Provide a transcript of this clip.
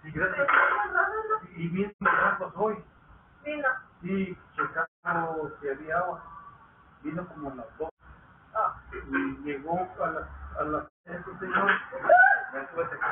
Y gracias. Y vino pues hoy. Vino. Sí, checando si había agua. Vino como a las 2. Ah. Y llegó a las este señor. Me tuve que